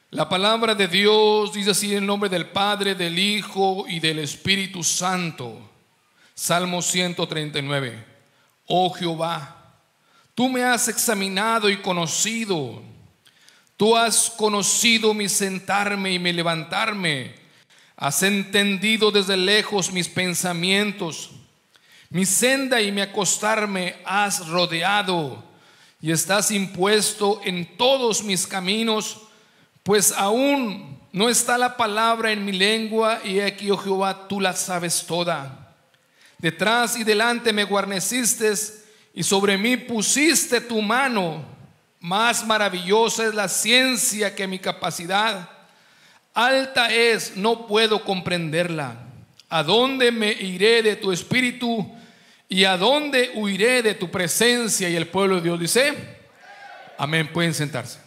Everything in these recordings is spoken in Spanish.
La palabra de Dios dice así en el nombre del Padre, del Hijo y del Espíritu Santo. Salmo 139. Oh Jehová, tú me has examinado y conocido. Tú has conocido mi sentarme y mi levantarme. Has entendido desde lejos mis pensamientos. Mi senda y mi acostarme has rodeado, y estás impuesto en todos mis caminos. Pues aún no está la palabra en mi lengua, y aquí, oh Jehová, tú la sabes toda. Detrás y delante me guarneciste, y sobre mí pusiste tu mano. Más maravillosa es la ciencia que mi capacidad. Alta es, no puedo comprenderla. ¿A dónde me iré de tu espíritu? ¿Y a dónde huiré de tu presencia? Y el pueblo de Dios dice: amén. Pueden sentarse.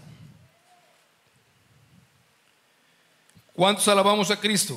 ¿Cuántos alabamos a Cristo?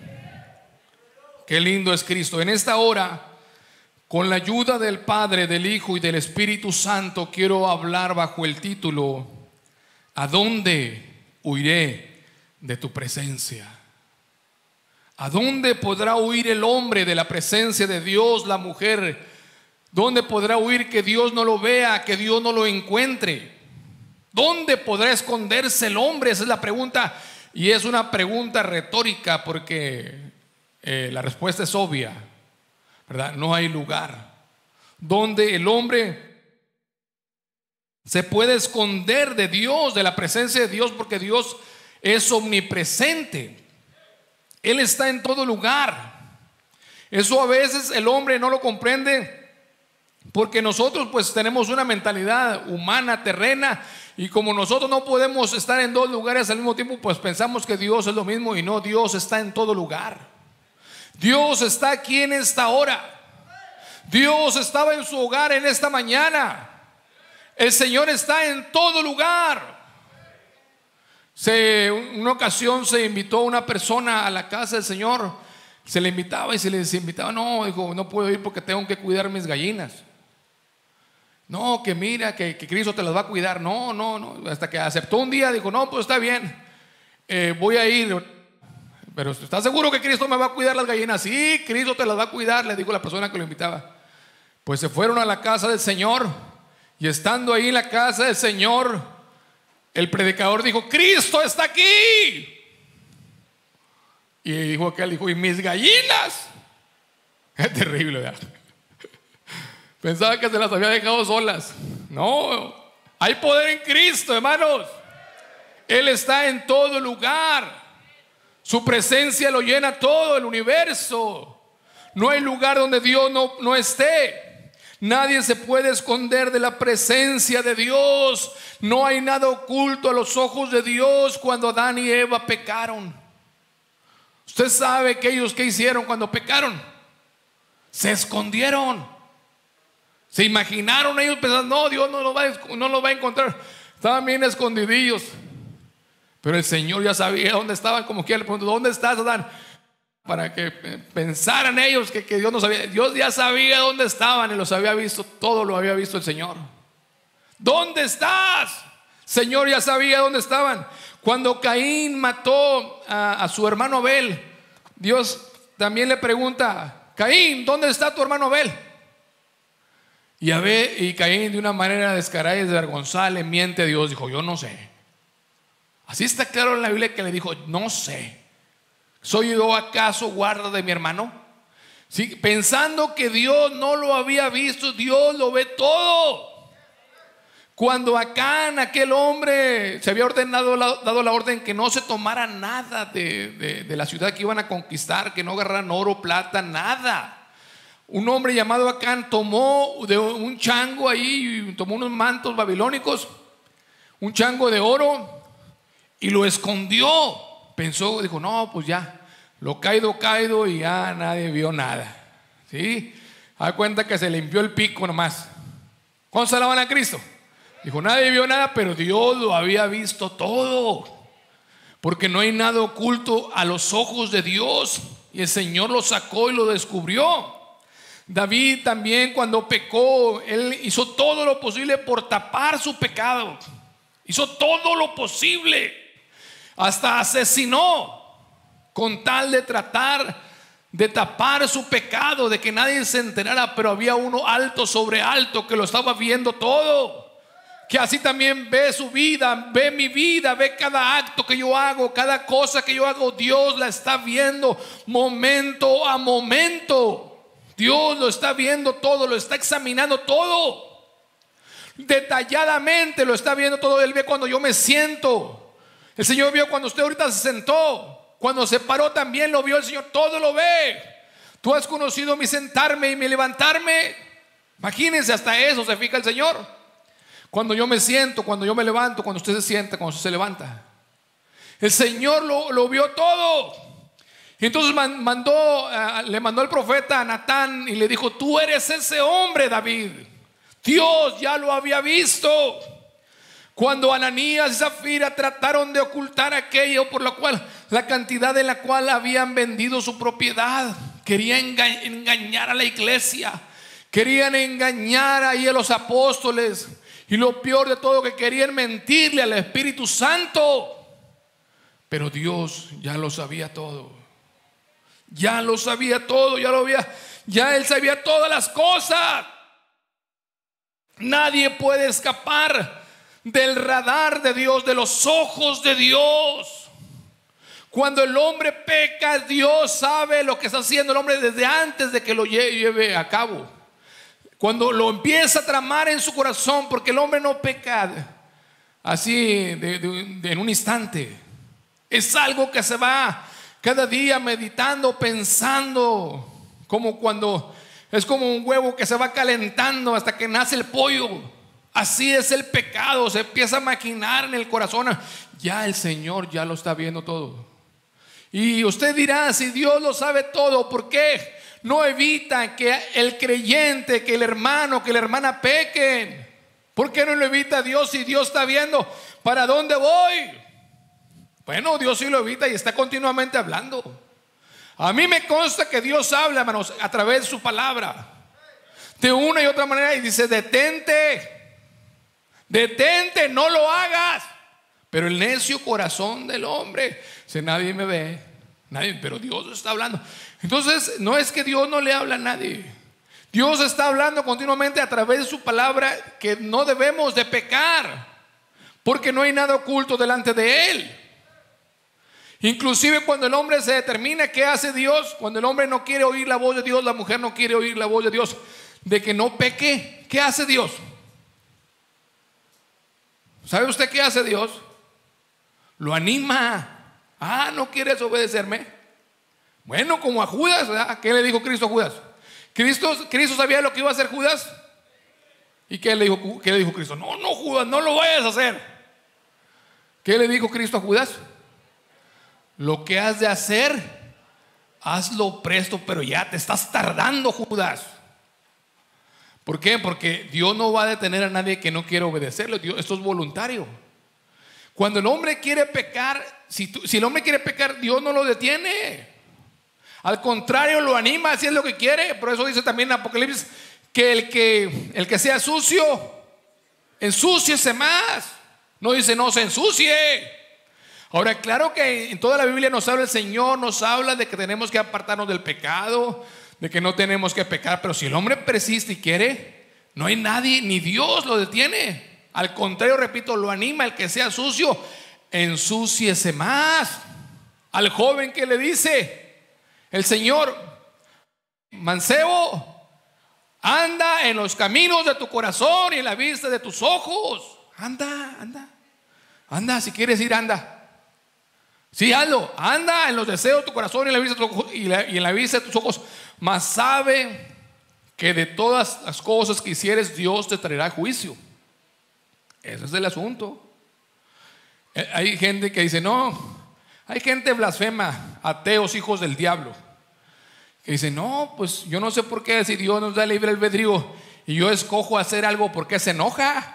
Qué lindo es Cristo. En esta hora, con la ayuda del Padre, del Hijo y del Espíritu Santo, quiero hablar bajo el título: ¿a dónde huiré de tu presencia? ¿A dónde podrá huir el hombre de la presencia de Dios, la mujer? ¿Dónde podrá huir que Dios no lo vea, que Dios no lo encuentre? ¿Dónde podrá esconderse el hombre? Esa es la pregunta, y es una pregunta retórica, porque la respuesta es obvia, ¿verdad? No hay lugar donde el hombre se puede esconder de Dios, de la presencia de Dios, porque Dios es omnipresente. Él está en todo lugar. Eso a veces el hombre no lo comprende, porque nosotros pues tenemos una mentalidad humana, terrena, y como nosotros no podemos estar en dos lugares al mismo tiempo, pues pensamos que Dios es lo mismo, y no, Dios está en todo lugar. Dios está aquí en esta hora. Dios estaba en su hogar en esta mañana. El Señor está en todo lugar. Una ocasión se invitó a una persona a la casa del Señor. Se le invitaba y se les invitaba. No, dijo, no puedo ir porque tengo que cuidar mis gallinas. No, que mira, que Cristo te las va a cuidar. No. Hasta que aceptó un día, dijo, no, pues está bien, voy a ir. Pero ¿estás seguro que Cristo me va a cuidar las gallinas? Sí, Cristo te las va a cuidar, le dijo la persona que lo invitaba. Pues se fueron a la casa del Señor, y estando ahí en la casa del Señor, el predicador dijo: Cristo está aquí. Y dijo aquel, dijo: ¿y mis gallinas? Es terrible, ¿verdad? Pensaba que se las había dejado solas. No, hay poder en Cristo, hermanos. Él está en todo lugar. Su presencia lo llena todo el universo. No hay lugar donde Dios no esté. Nadie se puede esconder de la presencia de Dios. No hay nada oculto a los ojos de Dios. Cuando Adán y Eva pecaron, usted sabe que ellos, ¿qué hicieron cuando pecaron? Se escondieron. Se imaginaron ellos pensando: no, Dios no lo va a encontrar. Estaban bien escondidillos. Pero el Señor ya sabía dónde estaban. Como quiera le preguntó: ¿dónde estás, Adán? Para que pensaran ellos que Dios no sabía. Dios ya sabía dónde estaban y los había visto. Todo lo había visto el Señor. ¿Dónde estás? Señor ya sabía dónde estaban. Cuando Caín mató a su hermano Abel, Dios también le pregunta: Caín, ¿dónde está tu hermano Abel? Y Caín, de una manera descarada y desvergonzada, le miente a Dios. Dijo: yo no sé. Así está claro en la Biblia que le dijo: no sé. ¿Soy yo acaso guarda de mi hermano? ¿Sí? Pensando que Dios no lo había visto. Dios lo ve todo. Cuando Acán, aquel hombre, se había dado la orden que no se tomara nada de la ciudad que iban a conquistar, que no agarraran oro, plata, nada. Un hombre llamado Acán tomó de un chango ahí, tomó unos mantos babilónicos, un chango de oro, y lo escondió. Pensó, dijo: no, pues ya, lo caído, y ya nadie vio nada. ¿Sí? Da cuenta que se limpió el pico nomás. ¿Cuántos alaban a Cristo? Dijo: nadie vio nada, pero Dios lo había visto todo. Porque no hay nada oculto a los ojos de Dios. Y el Señor lo sacó y lo descubrió. David también, cuando pecó, él hizo todo lo posible por tapar su pecado. Hizo todo lo posible. hasta asesinó con tal de tratar de tapar su pecado, de que nadie se enterara. Pero había uno alto sobre alto que lo estaba viendo todo, que así también ve su vida, ve mi vida, ve cada acto que yo hago, cada cosa que yo hago. Dios la está viendo momento a momento. Dios lo está viendo todo, lo está examinando todo, detalladamente lo está viendo todo. Él ve cuando yo me siento. El Señor vio cuando usted ahorita se sentó. Cuando se paró también lo vio el Señor. Todo lo ve. Tú has conocido mi sentarme y mi levantarme. Imagínense, hasta eso se fija el Señor. Cuando yo me siento, cuando yo me levanto, cuando usted se sienta, cuando usted se levanta. El Señor lo vio todo. Y entonces le mandó el profeta a Natán y le dijo: tú eres ese hombre, David. Dios ya lo había visto. Cuando Ananías y Zafira trataron de ocultar aquello por lo cual, la cantidad en la cual habían vendido su propiedad, querían engañar a la iglesia, querían engañar ahí a los apóstoles, y lo peor de todo, que querían mentirle al Espíritu Santo. Pero Dios ya lo sabía todo. Ya lo sabía todo, ya Él sabía todas las cosas. Nadie puede escapar del radar de Dios, de los ojos de Dios. Cuando el hombre peca, Dios sabe lo que está haciendo el hombre desde antes de que lo lleve a cabo. Cuando lo empieza a tramar en su corazón, porque el hombre no peca así en un instante. Es algo que se va cada día meditando, pensando, es como un huevo que se va calentando hasta que nace el pollo. Así es el pecado, se empieza a maquinar en el corazón. Ya el Señor ya lo está viendo todo. Y usted dirá: si Dios lo sabe todo, ¿por qué no evita que el creyente, que el hermano, que la hermana pequen? ¿Por qué no lo evita Dios si Dios está viendo para dónde voy? Bueno, Dios sí lo evita y está continuamente hablando. A mí me consta que Dios habla, hermanos, a través de su palabra, de una y otra manera, y dice: detente, no lo hagas. Pero el necio corazón del hombre dice: nadie me ve, pero Dios está hablando. Entonces no es que Dios no le habla a nadie. Dios está hablando continuamente a través de su palabra, que no debemos de pecar, porque no hay nada oculto delante de Él. Inclusive cuando el hombre se determina, ¿qué hace Dios? Cuando el hombre no quiere oír la voz de Dios, la mujer no quiere oír la voz de Dios, de que no peque, ¿qué hace Dios? ¿Sabe usted qué hace Dios? Lo anima. ¿No quieres obedecerme? Bueno, como a Judas, ¿verdad? ¿Qué le dijo Cristo a Judas? ¿Cristo sabía lo que iba a hacer Judas? ¿Y qué le dijo Cristo? No, Judas, no lo vayas a hacer. ¿Qué le dijo Cristo a Judas? Lo que has de hacer, hazlo presto, pero ya te estás tardando, Judas. ¿Por qué? Porque Dios no va a detener a nadie que no quiere obedecerle. Esto es voluntario. Cuando el hombre quiere pecar, si el hombre quiere pecar, Dios no lo detiene. Al contrario, lo anima, así es lo que quiere. Por eso dice también en Apocalipsis que el que sea sucio, ensúciese más. No dice no se ensucie. Ahora, claro que en toda la Biblia nos habla el Señor, nos habla de que tenemos que apartarnos del pecado, de que no tenemos que pecar. Pero si el hombre persiste y quiere, no hay nadie, ni Dios lo detiene. Al contrario, repito, lo anima. El que sea sucio, ensúciese más. Al joven que le dice el Señor: mancebo, anda en los caminos de tu corazón y en la vista de tus ojos. Anda, si quieres ir, anda. Sí, hazlo, anda en los deseos de tu corazón y en la vista de tus ojos, y en la vista de tus ojos. Mas sabe que de todas las cosas que hicieres, Dios te traerá juicio. Ese es el asunto. Hay gente que dice no, hay gente blasfema, ateos, hijos del diablo, que dice no, pues yo no sé por qué, si Dios nos da libre albedrío y yo escojo hacer algo, ¿por qué se enoja?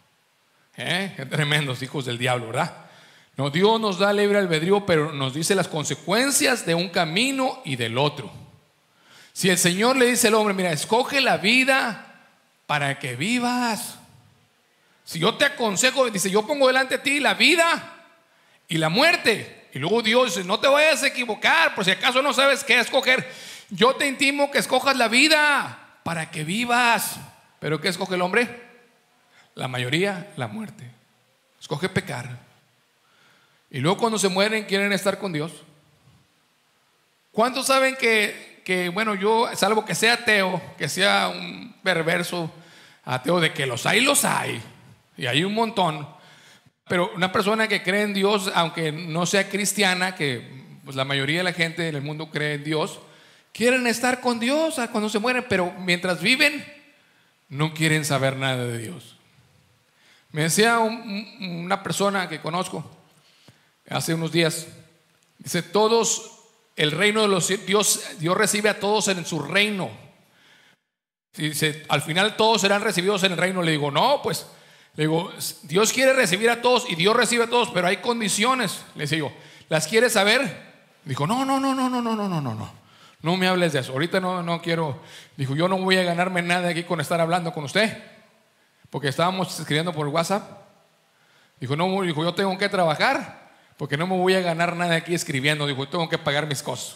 Qué tremendos hijos del diablo, ¿verdad? No, Dios nos da libre albedrío, pero nos dice las consecuencias de un camino y del otro. Si el Señor le dice al hombre: mira, escoge la vida para que vivas. Si yo te aconsejo, dice, yo pongo delante de ti la vida y la muerte. Y luego Dios dice, no te vayas a equivocar, por si acaso no sabes qué escoger. Yo te intimo que escojas la vida para que vivas. ¿Pero qué escoge el hombre? La mayoría, la muerte. Escoge pecar. Y luego cuando se mueren quieren estar con Dios. ¿Cuántos saben que bueno, yo, salvo que sea ateo, que sea un perverso ateo, de que los hay, y hay un montón, pero una persona que cree en Dios, aunque no sea cristiana, que pues la mayoría de la gente en el mundo cree en Dios, quieren estar con Dios cuando se mueren, pero mientras viven no quieren saber nada de Dios. Me decía una persona que conozco hace unos días, dice, todos, el reino de los Dios recibe a todos en su reino. Dice, al final todos serán recibidos en el reino. Le digo, no, pues, le digo, Dios quiere recibir a todos y Dios recibe a todos, pero hay condiciones. Le digo, ¿las quieres saber? Dijo, no, no me hables de eso. Ahorita no quiero. Dijo, yo no voy a ganarme nada aquí con estar hablando con usted, porque estábamos escribiendo por WhatsApp. Dijo, no, dijo, yo tengo que trabajar, porque no me voy a ganar nada aquí escribiendo. Dijo, tengo que pagar mis cosas.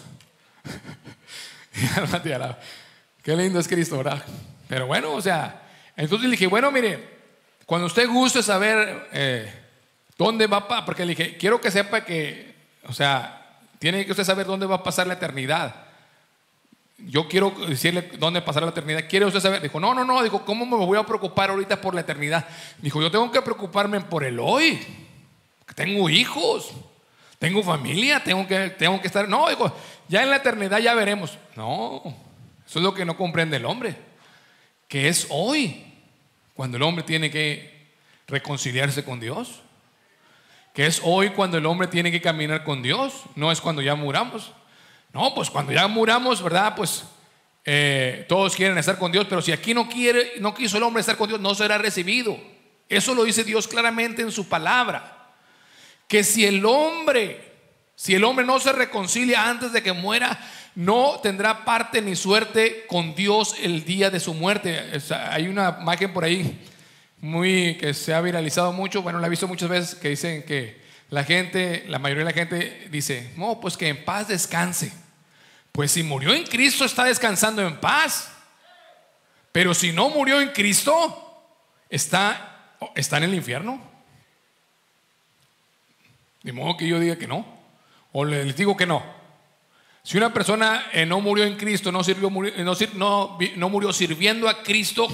Qué lindo es Cristo, ¿verdad? Pero bueno, o sea, entonces le dije, bueno, mire, cuando usted guste saber dónde va a, porque le dije, quiero que sepa que, o sea, tiene que usted saber dónde va a pasar la eternidad. Yo quiero decirle dónde pasará la eternidad. ¿Quiere usted saber? Dijo, no. Dijo, ¿cómo me voy a preocupar ahorita por la eternidad? Dijo, yo tengo que preocuparme por el hoy. Tengo hijos, tengo familia, tengo que estar. No, dijo, ya en la eternidad ya veremos. No, eso es lo que no comprende el hombre, que es hoy cuando el hombre tiene que reconciliarse con Dios, que es hoy cuando el hombre tiene que caminar con Dios. No es cuando ya muramos. No, pues cuando ya muramos, ¿verdad? Pues todos quieren estar con Dios, pero si aquí no quiso el hombre estar con Dios, no será recibido. Eso lo dice Dios claramente en su palabra, que si el hombre no se reconcilia antes de que muera, no tendrá parte ni suerte con Dios el día de su muerte. Hay una imagen por ahí que se ha viralizado mucho, bueno, la he visto muchas veces, que dicen que la mayoría de la gente dice, no, pues que en paz descanse. Pues si murió en Cristo está descansando en paz, pero si no murió en Cristo está en el infierno. De modo que yo diga que no, o les digo que no. Si una persona no murió en Cristo, no murió sirviendo a Cristo,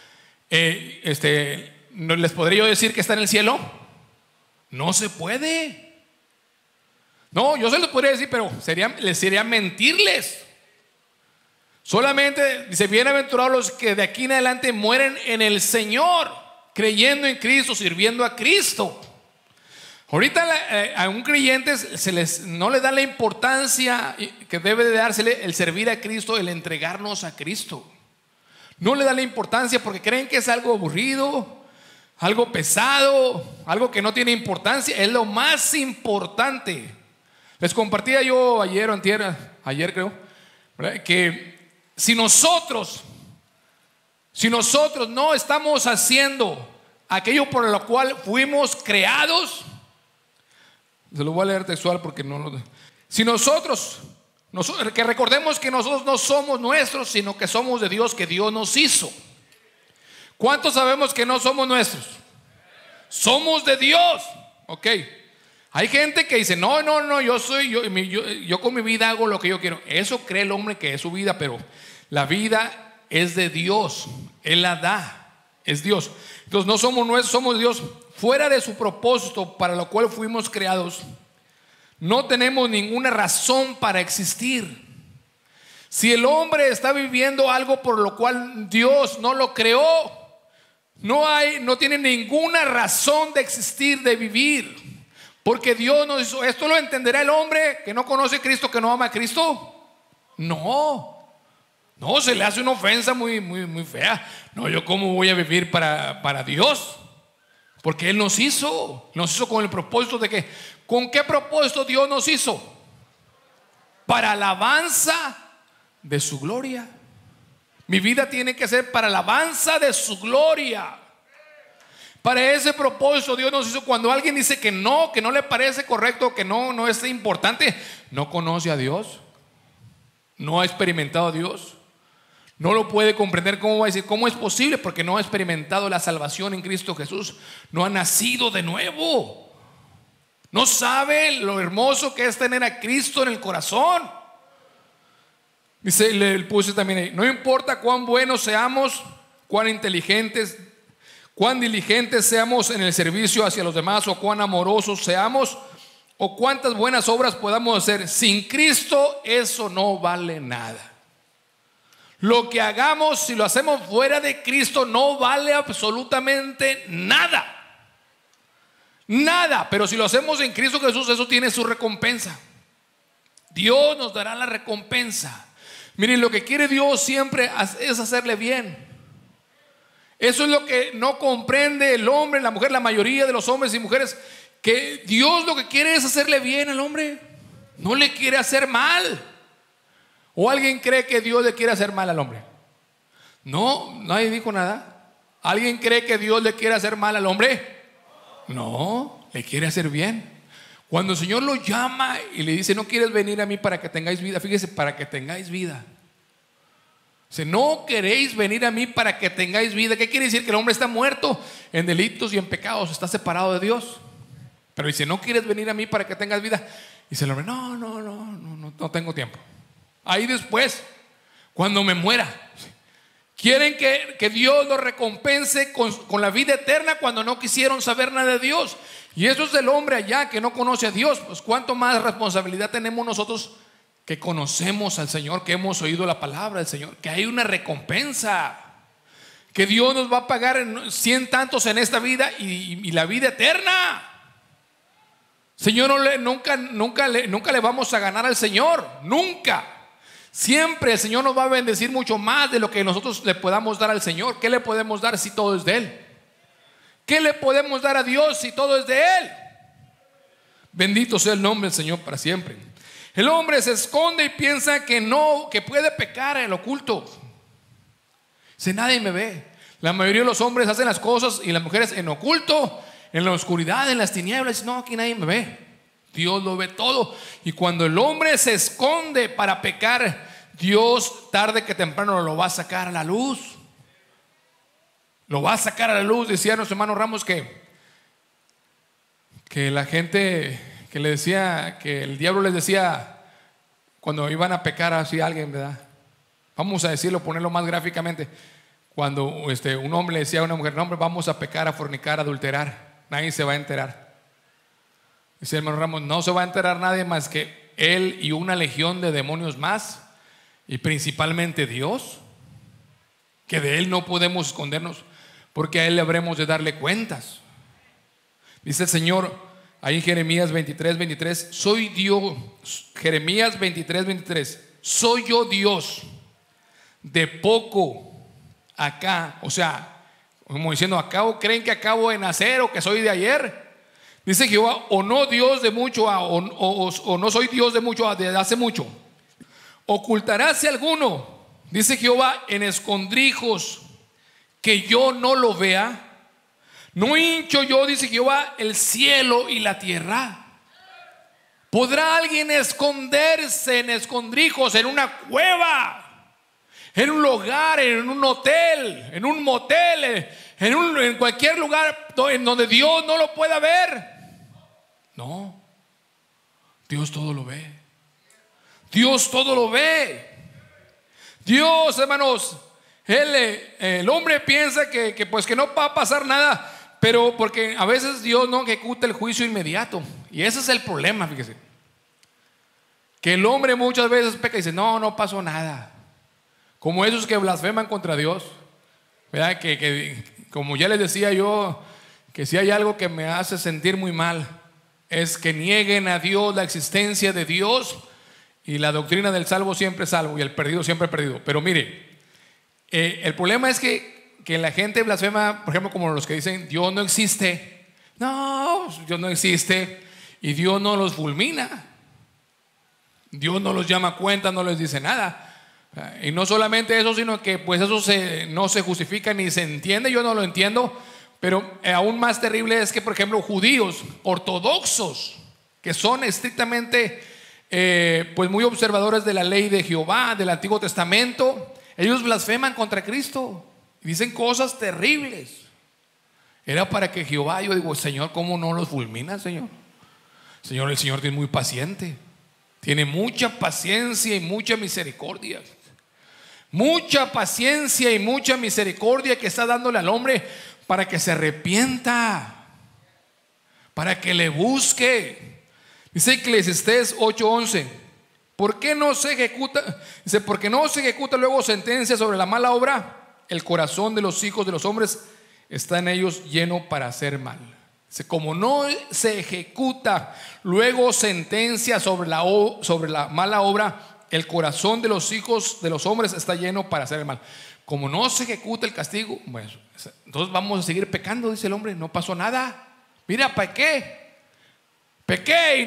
¿no les podría yo decir que está en el cielo? No se puede. No, yo se los podría decir, pero les sería mentirles. Solamente dice, bienaventurados los que de aquí en adelante mueren en el Señor, creyendo en Cristo, sirviendo a Cristo. Ahorita a un creyente no le da la importancia que debe de dársele el servir a Cristo, el entregarnos a Cristo. No le da la importancia porque creen que es algo aburrido, algo pesado, algo que no tiene importancia. Es lo más importante. Les compartía yo ayer creo, ¿verdad? Que si nosotros no estamos haciendo aquello por lo cual fuimos creados, se lo voy a leer textual porque no lo. Si que recordemos que nosotros no somos nuestros, sino que somos de Dios, que Dios nos hizo. ¿Cuántos sabemos que no somos nuestros? Somos de Dios. Ok. Hay gente que dice, no, yo con mi vida hago lo que yo quiero. Eso cree el hombre que es su vida, pero la vida es de Dios. Él la da. Es Dios. Entonces no somos nuestros, somos Dios. Fuera de su propósito para lo cual fuimos creados, no tenemos ninguna razón para existir. Si el hombre está viviendo algo por lo cual Dios no lo creó, no tiene ninguna razón de existir, de vivir, porque Dios nos hizo. ¿Esto lo entenderá el hombre que no conoce a Cristo, que no ama a Cristo? No, se le hace una ofensa muy, muy, muy fea. No, yo cómo voy a vivir para Dios. Porque Él nos hizo con el propósito de que, ¿con qué propósito Dios nos hizo? Para alabanza de su gloria. Mi vida tiene que ser para alabanza de su gloria. Para ese propósito Dios nos hizo. Cuando alguien dice que no le parece correcto, que no es importante, no conoce a Dios, no ha experimentado a Dios, no lo puede comprender. ¿Cómo va a decir? ¿Cómo es posible? Porque no ha experimentado la salvación en Cristo Jesús, no ha nacido de nuevo, no sabe lo hermoso que es tener a Cristo en el corazón. Dice, le puse también ahí, no importa cuán buenos seamos, cuán inteligentes, cuán diligentes seamos en el servicio hacia los demás, o cuán amorosos seamos, o cuántas buenas obras podamos hacer, sin Cristo eso no vale nada. Lo que hagamos, si lo hacemos fuera de Cristo, no vale absolutamente nada. Nada. Pero si lo hacemos en Cristo Jesús, eso tiene su recompensa. Dios nos dará la recompensa. Miren, lo que quiere Dios siempre es hacerle bien. Eso es lo que no comprende el hombre, la mujer, la mayoría de los hombres y mujeres, que Dios lo que quiere es hacerle bien al hombre, no le quiere hacer mal. ¿O alguien cree que Dios le quiere hacer mal al hombre? No, nadie dijo nada. ¿Alguien cree que Dios le quiere hacer mal al hombre? No, le quiere hacer bien. Cuando el Señor lo llama y le dice, no quieres venir a mí para que tengáis vida, fíjese, para que tengáis vida. Dice, no queréis venir a mí para que tengáis vida. ¿Qué quiere decir? Que el hombre está muerto en delitos y en pecados, está separado de Dios. Pero dice, no quieres venir a mí para que tengas vida. Dice el hombre, no tengo tiempo. Ahí después, cuando me muera, quieren que Dios los recompense con la vida eterna, cuando no quisieron saber nada de Dios. Y eso es el hombre allá que no conoce a Dios. Pues cuánto más responsabilidad tenemos nosotros que conocemos al Señor, que hemos oído la palabra del Señor, que hay una recompensa, que Dios nos va a pagar en 100 tantos en esta vida y la vida eterna. Señor, nunca le vamos a ganar al Señor, nunca. Siempre el Señor nos va a bendecir mucho más de lo que nosotros le podamos dar al Señor. ¿Qué le podemos dar si todo es de Él? ¿Qué le podemos dar a Dios si todo es de Él? Bendito sea el nombre del Señor para siempre. El hombre se esconde y piensa que puede pecar en lo oculto. Si nadie me ve. La mayoría de los hombres hacen las cosas y las mujeres en oculto, en la oscuridad, en las tinieblas. No, aquí nadie me ve. Dios lo ve todo. Y cuando el hombre se esconde para pecar, Dios tarde que temprano lo va a sacar a la luz. Lo va a sacar a la luz. Decía nuestro hermano Ramos que la gente, que le decía, que el diablo les decía cuando iban a pecar así a alguien, ¿verdad? Vamos a decirlo, ponerlo más gráficamente. Cuando un hombre le decía a una mujer, no, hombre, vamos a pecar, a fornicar, a adulterar, nadie se va a enterar. Dice el hermano Ramos, no se va a enterar nadie más que él y una legión de demonios más, y principalmente Dios, que de Él no podemos escondernos, porque a Él le habremos de darle cuentas. Dice el Señor ahí en Jeremías 23, soy Dios. Jeremías 23, soy yo Dios de poco acá. O sea, como diciendo, ¿acaso creen que acabo de nacer o que soy de ayer? Dice Jehová, o no Dios de mucho, o no soy Dios de mucho, de hace mucho. Ocultaráse alguno, dice Jehová, en escondrijos que yo no lo vea. No hincho yo, dice Jehová, el cielo y la tierra. ¿Podrá alguien esconderse en escondrijos, en una cueva, en un lugar, en un hotel, en un motel, en cualquier lugar en donde Dios no lo pueda ver? No, Dios todo lo ve. Dios todo lo ve. Dios, hermanos, el hombre piensa que no va a pasar nada, pero porque a veces Dios no ejecuta el juicio inmediato. Y ese es el problema, fíjese, que el hombre muchas veces peca y dice, no pasó nada. Como esos que blasfeman contra Dios, ¿verdad? Que como ya les decía yo, que si hay algo que me hace sentir muy mal, es que nieguen a Dios, la existencia de Dios, y la doctrina del salvo siempre salvo y el perdido siempre perdido. Pero mire, el problema es que la gente blasfema, por ejemplo, como los que dicen Dios no existe. No, Dios no existe, y Dios no los fulmina, Dios no los llama a cuenta, no les dice nada. Y no solamente eso, sino que pues eso no se justifica ni se entiende. Yo no lo entiendo, Pero aún más terrible es que, por ejemplo, judíos ortodoxos, que son estrictamente pues muy observadores de la ley de Jehová, del Antiguo Testamento, ellos blasfeman contra Cristo y dicen cosas terribles. Era para que Jehová, yo digo, Señor, ¿cómo no los fulmina, Señor? Señor, el Señor es muy paciente, tiene mucha paciencia y mucha misericordia. Mucha paciencia y mucha misericordia que está dándole al hombre para que se arrepienta, para que le busque. Dice Eclesiastés 8:11, ¿por qué no se ejecuta? Dice, porque no se ejecuta luego sentencia sobre la mala obra, el corazón de los hijos de los hombres está en ellos lleno para hacer mal. Dice, como no se ejecuta luego sentencia sobre la mala obra, el corazón de los hijos de los hombres está lleno para hacer el mal. Como no se ejecuta el castigo, bueno, entonces vamos a seguir pecando, dice el hombre. No pasó nada. Mira, pequé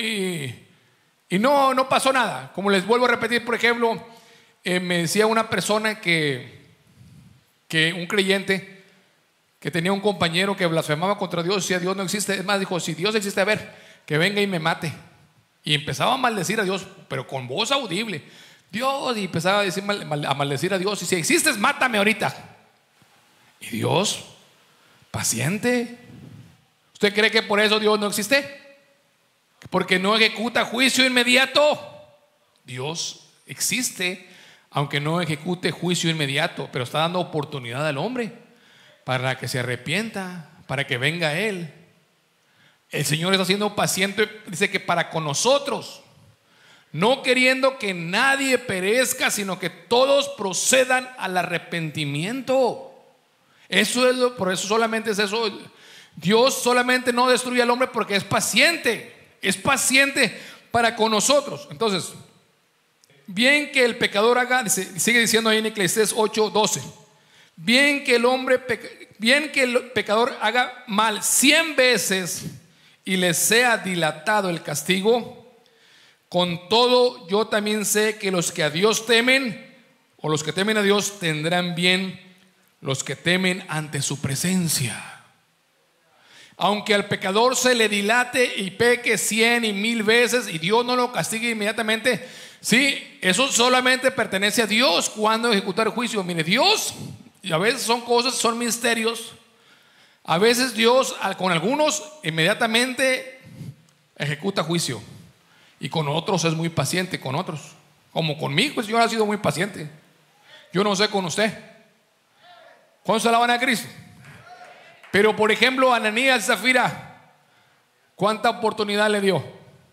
y no pasó nada. Como les vuelvo a repetir, por ejemplo, me decía una persona que un creyente que tenía un compañero que blasfemaba contra Dios, decía Dios no existe. Es más, dijo, si Dios existe, a ver, que venga y me mate. Y empezaba a maldecir a Dios, pero con voz audible. Dios, y empezaba a decir, a maldecir a Dios. Y si existes, mátame ahorita. Y Dios, paciente. ¿Usted cree que por eso Dios no existe? Porque no ejecuta juicio inmediato. Dios existe, aunque no ejecute juicio inmediato, pero está dando oportunidad al hombre para que se arrepienta, para que venga a Él. El Señor está siendo paciente, dice que para con nosotros, no queriendo que nadie perezca, sino que todos procedan al arrepentimiento. Eso es por eso solamente es eso. Dios solamente no destruye al hombre porque es paciente para con nosotros. Entonces, bien que el pecador haga, sigue diciendo ahí en Eclesiastés 8:12, bien que el pecador haga mal 100 veces y les sea dilatado el castigo, con todo yo también sé que los que a Dios temen, o los que temen a Dios, tendrán bien los que temen ante su presencia. Aunque al pecador se le dilate y peque 100 y 1000 veces y Dios no lo castigue inmediatamente, sí, eso solamente pertenece a Dios cuando ejecutar juicio. Mire, Dios, y a veces son cosas, son misterios. A veces Dios con algunos inmediatamente ejecuta juicio y con otros es muy paciente, con otros, como conmigo el Señor ha sido muy paciente. Yo no sé con usted. ¿Cuántos alaban a Cristo? Pero por ejemplo, Ananías y Zafira, ¿cuánta oportunidad le dio?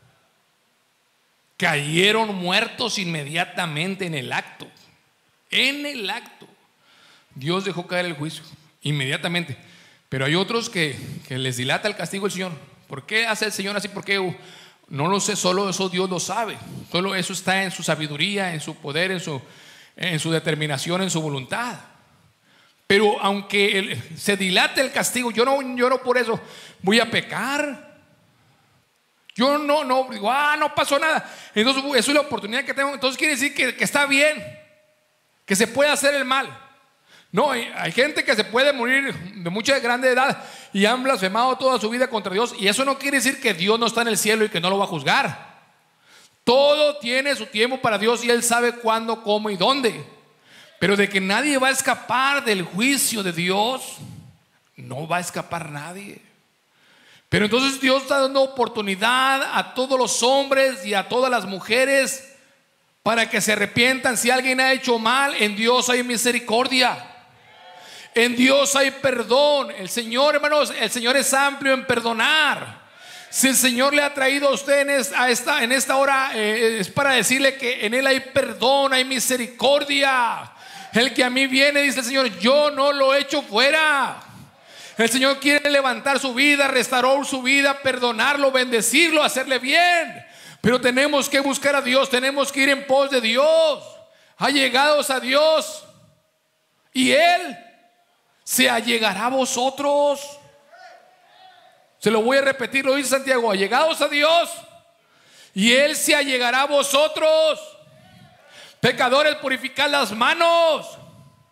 Cayeron muertos inmediatamente en el acto. En el acto Dios dejó caer el juicio inmediatamente. Pero hay otros que les dilata el castigo el Señor. ¿Por qué hace el Señor así? Porque no lo sé, solo eso Dios lo sabe. Solo eso está en su sabiduría, en su poder, en su determinación, en su voluntad. Pero aunque se dilate el castigo, yo no por eso voy a pecar. Yo no digo, no pasó nada. Entonces eso es la oportunidad que tengo. Entonces quiere decir que está bien, que se puede hacer el mal. No, hay gente que se puede morir de mucha grande edad y han blasfemado toda su vida contra Dios, y eso no quiere decir que Dios no está en el cielo y que no lo va a juzgar. Todo tiene su tiempo para Dios y Él sabe cuándo, cómo y dónde. Pero de que nadie va a escapar del juicio de Dios, no va a escapar nadie. Pero entonces Dios está dando oportunidad a todos los hombres y a todas las mujeres para que se arrepientan. Si alguien ha hecho mal, en Dios hay misericordia. En Dios hay perdón. El Señor, hermanos, el Señor es amplio en perdonar. Si el Señor le ha traído a usted en esta hora, es para decirle que en Él hay perdón, hay misericordia. El que a mí viene, dice el Señor, yo no lo echo fuera. El Señor quiere levantar su vida, restaurar su vida, perdonarlo, bendecirlo, hacerle bien. Pero tenemos que buscar a Dios, tenemos que ir en pos de Dios, allegados a Dios, y Él se allegará a vosotros. Se lo voy a repetir, lo dice Santiago: allegados a Dios y Él se allegará a vosotros. Pecadores, purificad las manos.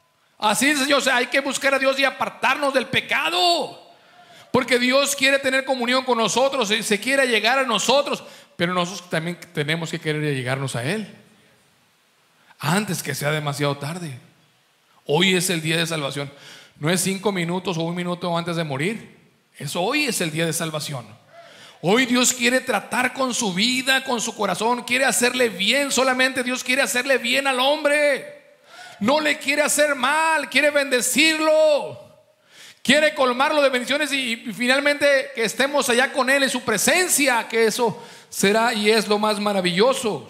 Así es, Señor. O sea, hay que buscar a Dios y apartarnos del pecado, porque Dios quiere tener comunión con nosotros, se quiere llegar a nosotros, pero nosotros también tenemos que querer llegarnos a Él antes que sea demasiado tarde. Hoy es el día de salvación. No es 5 minutos o 1 minuto antes de morir. Hoy es el día de salvación. Hoy Dios quiere tratar con su vida, con su corazón. Quiere hacerle bien. Solamente Dios quiere hacerle bien al hombre. No le quiere hacer mal. Quiere bendecirlo. Quiere colmarlo de bendiciones y finalmente que estemos allá con Él en su presencia. Que eso será y es lo más maravilloso.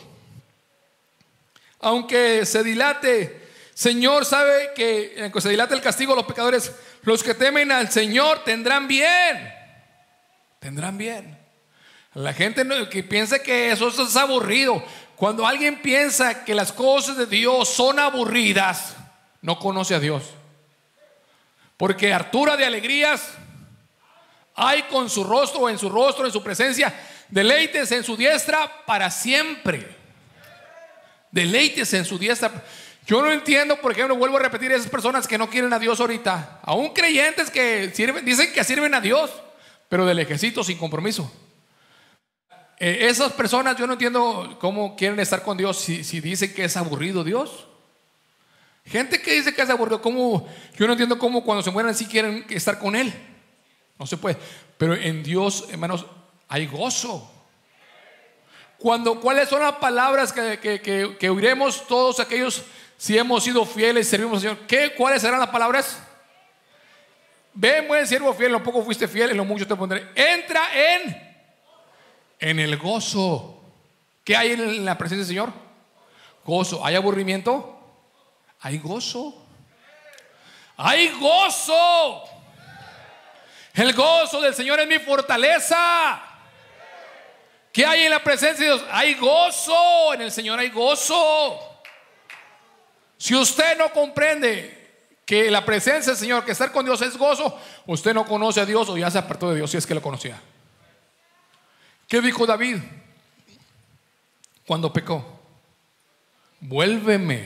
Aunque se dilate, Señor sabe que aunque se dilate el castigo a los pecadores, los que temen al Señor tendrán bien. Tendrán bien. La gente que piensa que eso es aburrido. Cuando alguien piensa que las cosas de Dios son aburridas, no conoce a Dios. Porque hartura de alegrías hay con su rostro, en su presencia. Deleites en su diestra para siempre. Deleites en su diestra. Yo no entiendo, por ejemplo, vuelvo a repetir, esas personas que no quieren a Dios ahorita, aún creyentes que sirven, dicen que sirven a Dios, pero de lejecitos, sin compromiso. Esas personas, yo no entiendo cómo quieren estar con Dios si dicen que es aburrido Dios. Gente que dice que es aburrido, yo no entiendo cómo cuando se mueran sí quieren estar con Él. No se puede. Pero en Dios, hermanos, hay gozo. ¿Cuáles son las palabras que oiremos todos aquellos si hemos sido fieles y servimos al Señor? ¿Cuáles serán las palabras? Ven, buen siervo fiel, en lo poco fuiste fiel, en lo mucho te pondré. Entra en el gozo. ¿Qué hay en la presencia del Señor? Gozo. ¿Hay aburrimiento? Hay gozo. Hay gozo. El gozo del Señor es mi fortaleza. ¿Qué hay en la presencia de Dios? Hay gozo. En el Señor hay gozo. Si usted no comprende que la presencia del Señor, que estar con Dios es gozo, usted no conoce a Dios o ya se apartó de Dios si es que lo conocía. ¿Qué dijo David cuando pecó? Vuélveme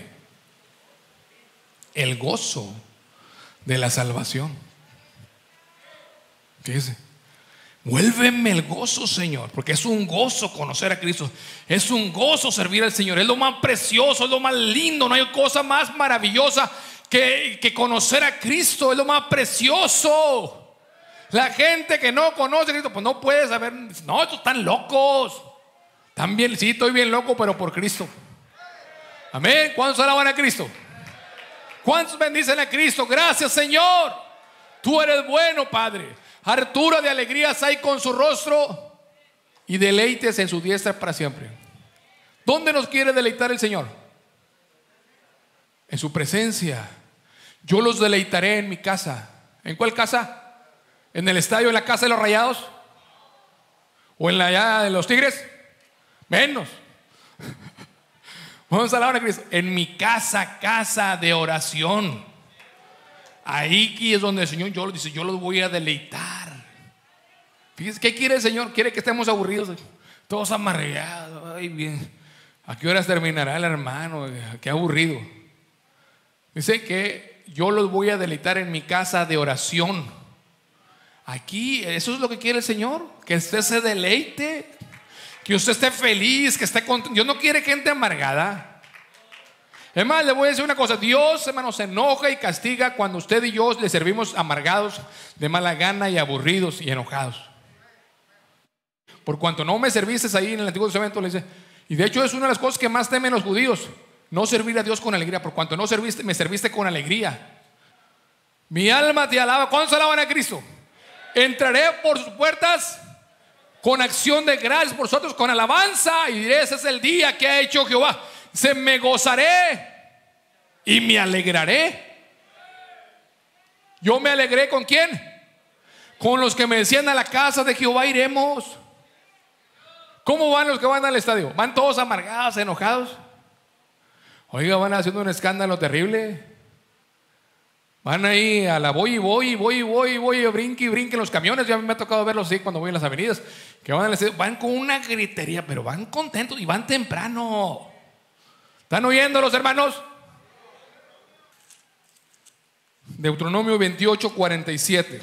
el gozo de la salvación. ¿Qué dice? Vuélveme el gozo, Señor, porque es un gozo conocer a Cristo. Es un gozo servir al Señor. Es lo más precioso, es lo más lindo. No hay cosa más maravillosa que conocer a Cristo. Es lo más precioso. La gente que no conoce a Cristo, pues no puede saber. No, estos están locos. También, sí, estoy bien loco, pero por Cristo. Amén. ¿Cuántos alaban a Cristo? ¿Cuántos bendicen a Cristo? Gracias, Señor. Tú eres bueno, Padre. Hartura de alegrías hay con su rostro y deleites en su diestra para siempre. ¿Dónde nos quiere deleitar el Señor? En su presencia. Yo los deleitaré en mi casa. ¿En cuál casa? ¿En el estadio, en la casa de los Rayados? ¿O en la allá de los Tigres? Menos. Vamos a alabar a Cristo. En mi casa, casa de oración. Ahí es donde el Señor dice, yo los voy a deleitar. Fíjense, ¿qué quiere el Señor? Quiere que estemos aburridos, todos amarreados. Ay, bien. ¿A qué horas terminará el hermano? Qué aburrido. Dice que yo los voy a deleitar en mi casa de oración. Aquí, eso es lo que quiere el Señor. Que usted se deleite, que usted esté feliz, que esté contento. Dios no quiere gente amargada. Es más, le voy a decir una cosa. Dios, hermano, se enoja y castiga cuando usted y yo le servimos amargados, de mala gana y aburridos y enojados. Por cuanto no me serviste ahí en el Antiguo Testamento, le dice. Y de hecho es una de las cosas que más temen los judíos, no servir a Dios con alegría. Por cuanto no serviste, me serviste con alegría. Mi alma te alaba. ¿Cuándo se alaban a Cristo? Entraré por sus puertas con acción de gracias, por vosotros con alabanza, y diré, ese es el día que ha hecho Jehová. Se me gozaré y me alegraré. Yo me alegré ¿con quién? Con los que me decían, a la casa de Jehová iremos. ¿Cómo van los que van al estadio? ¿Van todos amargados, enojados? Oiga, van haciendo un escándalo terrible. Van ahí a la voy, brinque y brinque en los camiones. Ya a mí me ha tocado verlos así cuando voy en las avenidas, que van con una gritería, pero van contentos y van temprano. ¿Están oyendo los hermanos? Deuteronomio 28:47.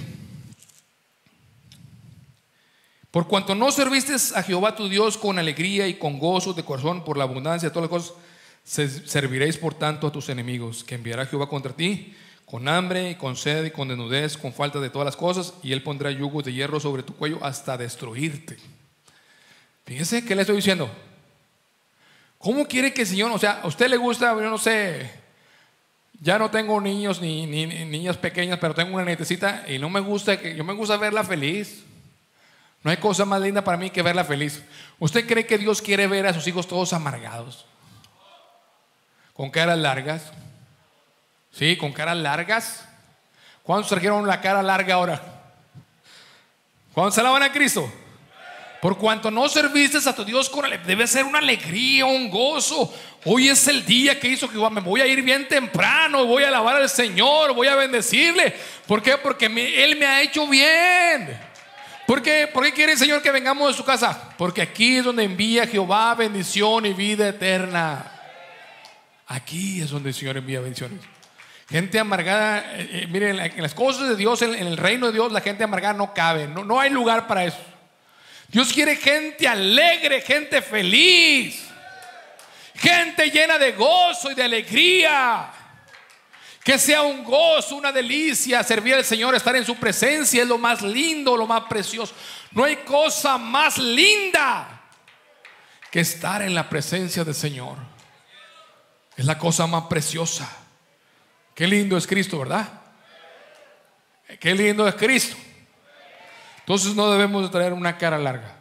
Por cuanto no serviste a Jehová tu Dios con alegría y con gozo de corazón por la abundancia de todas las cosas, serviréis por tanto a tus enemigos, que enviará Jehová contra ti, con hambre y con sed y con desnudez, con falta de todas las cosas, y él pondrá yugos de hierro sobre tu cuello hasta destruirte. Fíjese que le estoy diciendo. ¿Cómo quiere que el Señor, o sea, a usted le gusta, yo no sé, ya no tengo niños ni niñas pequeñas, pero tengo una nietecita y no me gusta, yo me gusta verla feliz. No hay cosa más linda para mí que verla feliz. ¿Usted cree que Dios quiere ver a sus hijos todos amargados? Con caras largas. Sí, con caras largas. ¿Cuántos trajeron la cara larga ahora? ¿Cuántos alaban a Cristo? Por cuanto no serviste a tu Dios con alegría, debe ser una alegría, un gozo. Hoy es el día que hizo Jehová. Me voy a ir bien temprano, voy a alabar al Señor, voy a bendecirle. ¿Por qué? Porque Él me ha hecho bien. ¿Por qué quiere el Señor que vengamos de su casa? Porque aquí es donde envía Jehová bendición y vida eterna. Aquí es donde el Señor envía bendiciones. Gente amargada, miren, en las cosas de Dios, en el reino de Dios, la gente amargada no cabe, no hay lugar para eso. Dios quiere gente alegre, gente feliz, gente llena de gozo y de alegría. Que sea un gozo, una delicia servir al Señor, estar en su presencia es lo más lindo, lo más precioso. No hay cosa más linda que estar en la presencia del Señor. Es la cosa más preciosa. Qué lindo es Cristo, ¿verdad? Qué lindo es Cristo. Entonces no debemos de traer una cara larga.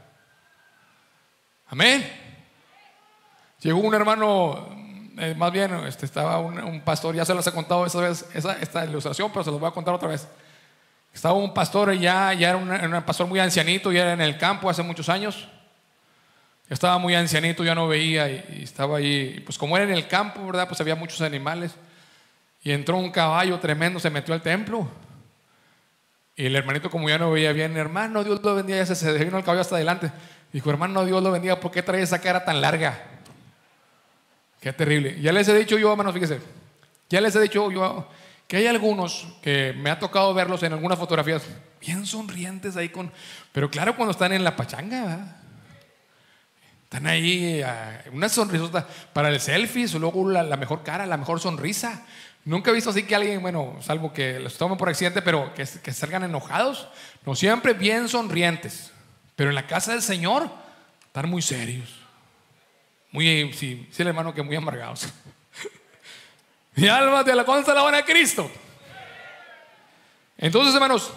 Amén. Llegó un hermano, más bien estaba un pastor, ya se los he contado esta ilustración, pero se los voy a contar otra vez. Estaba un pastor, ya era un pastor muy ancianito, ya era en el campo hace muchos años. Estaba muy ancianito, ya no veía y estaba ahí. Y pues como era en el campo, ¿verdad? Pues había muchos animales. Y entró un caballo tremendo, se metió al templo. Y el hermanito, como ya no veía bien, hermano, Dios lo bendiga, ya se vino el caballo hasta adelante. Dijo, hermano, Dios lo bendiga, ¿por qué trae esa cara tan larga? Qué terrible. Ya les he dicho yo, hermanos, fíjese, ya les he dicho yo que hay algunos que me ha tocado verlos en algunas fotografías bien sonrientes ahí pero claro, cuando están en la pachanga, ¿verdad? Están ahí, una sonrisota para el selfie, luego la mejor cara, la mejor sonrisa. Nunca he visto así que alguien, bueno, salvo que los tomen por accidente, pero que salgan enojados. No, siempre bien sonrientes. Pero en la casa del Señor están muy serios. Muy, sí, el hermano, que muy amargados. Mi alma te la consta la buena Cristo. Entonces, hermanos,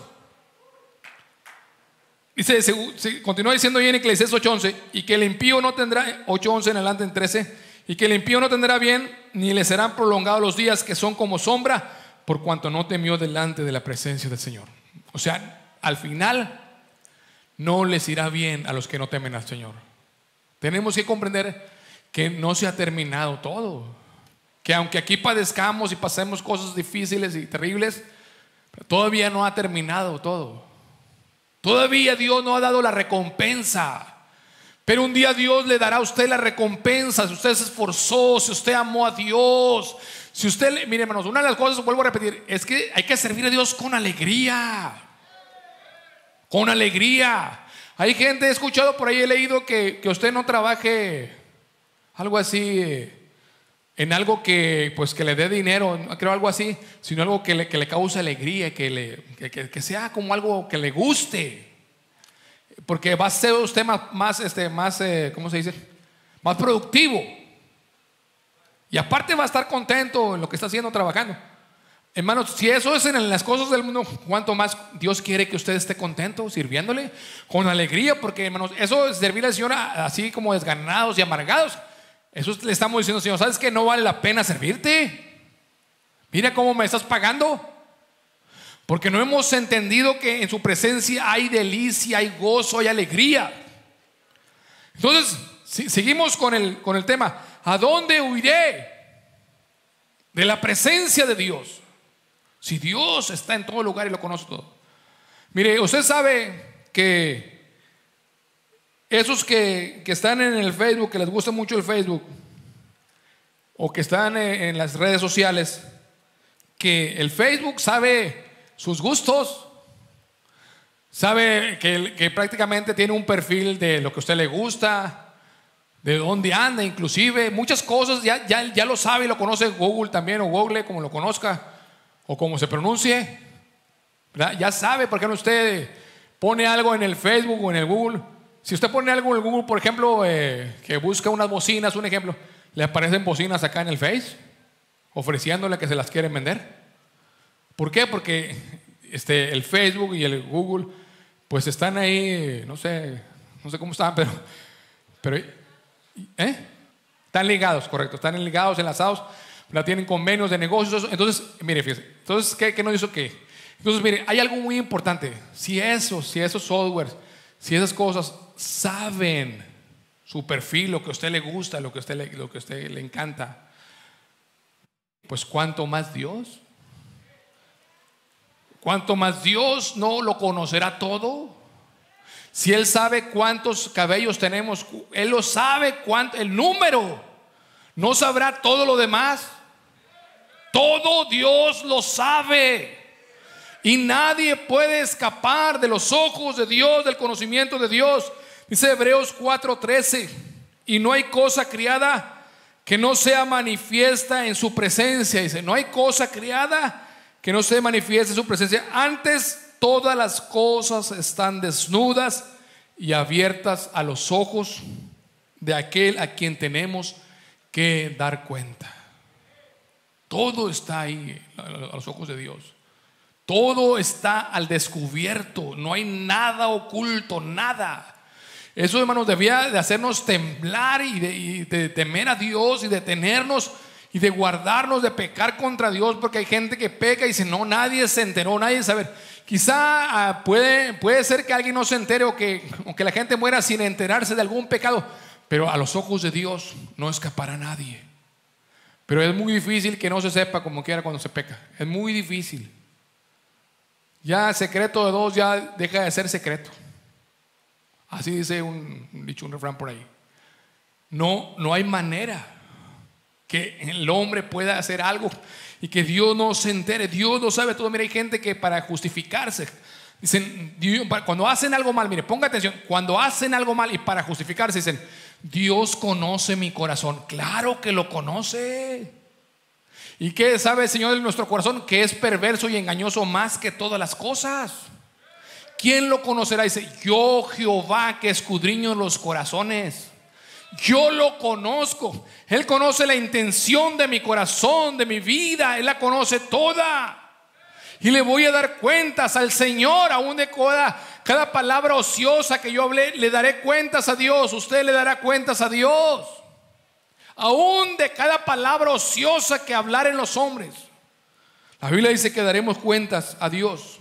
dice, continúa diciendo ahí en Eclesiastés 8:11, y que el impío no tendrá, 8:11 en adelante en 13, y que el impío no tendrá bien, ni le serán prolongados los días que son como sombra, por cuanto no temió delante de la presencia del Señor. O sea, al final no les irá bien a los que no temen al Señor. Tenemos que comprender que no se ha terminado todo, que aunque aquí padezcamos y pasemos cosas difíciles y terribles, todavía no ha terminado todo. Todavía Dios no ha dado la recompensa. Pero un día Dios le dará a usted la recompensa. Si usted se esforzó, si usted amó a Dios, si usted, mire, hermanos, una de las cosas, vuelvo a repetir, es que hay que servir a Dios con alegría. Con alegría. Hay gente, he escuchado por ahí, he leído que usted no trabaje algo así en algo que le dé dinero, creo algo así, sino algo que le cause alegría, que sea como algo que le guste. Porque va a ser usted más ¿cómo se dice? Más productivo. Y aparte va a estar contento en lo que está haciendo, trabajando. Hermanos, si eso es en las cosas del mundo, ¿cuánto más Dios quiere que usted esté contento, sirviéndole con alegría? Porque, hermanos, eso es servir al Señor así como desganados y amargados. Eso le estamos diciendo, Señor, ¿sabes que no vale la pena servirte? Mira cómo me estás pagando. Porque no hemos entendido que en su presencia hay delicia, hay gozo, hay alegría. Entonces, seguimos con el tema. ¿A dónde huiré? De la presencia de Dios. Si Dios está en todo lugar y lo conoce todo. Mire, usted sabe que esos que están en el Facebook, que les gusta mucho el Facebook, o que están en las redes sociales, que el Facebook sabe sus gustos, sabe que prácticamente tiene un perfil de lo que a usted le gusta, de dónde anda, inclusive muchas cosas ya lo sabe y lo conoce Google también, o Google, como lo conozca o como se pronuncie, ¿verdad? Ya sabe. Por ejemplo, usted pone algo en el Facebook o en el Google. Si usted pone algo en el Google, por ejemplo, que busca unas bocinas, un ejemplo, le aparecen bocinas acá en el Face ofreciéndole que se las quieren vender. ¿Por qué? Porque el Facebook y el Google pues están ahí, no sé cómo están, pero están ligados, correcto, están ligados, enlazados, tienen convenios de negocios. Entonces, mire, fíjese, entonces, ¿qué nos hizo qué? Entonces, mire, hay algo muy importante. Si esos softwares, si esas cosas saben su perfil, lo que a usted le gusta, lo que a usted le encanta, pues cuánto más Dios. ¿Cuánto más Dios no lo conocerá todo? Si Él sabe cuántos cabellos tenemos, Él lo sabe, el número. ¿No sabrá todo lo demás? Todo Dios lo sabe. Y nadie puede escapar de los ojos de Dios, del conocimiento de Dios. Dice Hebreos 4:13: y no hay cosa criada que no sea manifiesta en su presencia. Dice, no hay cosa criada que no se manifieste en su presencia. Antes todas las cosas están desnudas y abiertas a los ojos de aquel a quien tenemos que dar cuenta. Todo está ahí a los ojos de Dios. Todo está al descubierto. No hay nada oculto, nada. Eso, hermanos, debía de hacernos temblar y de temer a Dios y de tenernos y de guardarnos de pecar contra Dios, porque hay gente que peca y dice, no, nadie se enteró, nadie sabe. Quizá puede ser que alguien no se entere o que la gente muera sin enterarse de algún pecado, pero a los ojos de Dios no escapará nadie. Pero es muy difícil que no se sepa como quiera cuando se peca. Es muy difícil. Ya secreto de dos ya deja de ser secreto. Así dice un refrán por ahí. No hay manera que el hombre pueda hacer algo y que Dios no se entere. Dios lo sabe todo. Mira, hay gente que para justificarse dicen, cuando hacen algo mal, mire, ponga atención, cuando hacen algo mal y para justificarse dicen, Dios conoce mi corazón. Claro que lo conoce. ¿Y qué sabe el Señor de nuestro corazón? Que es perverso y engañoso más que todas las cosas. ¿Quién lo conocerá? Dice, yo Jehová que escudriño los corazones. Yo lo conozco. Él conoce la intención de mi corazón, de mi vida. Él la conoce toda. Y le voy a dar cuentas al Señor, aún de cada palabra ociosa que yo hablé. Le daré cuentas a Dios. Usted le dará cuentas a Dios, aún de cada palabra ociosa que hablaren los hombres. La Biblia dice que daremos cuentas a Dios.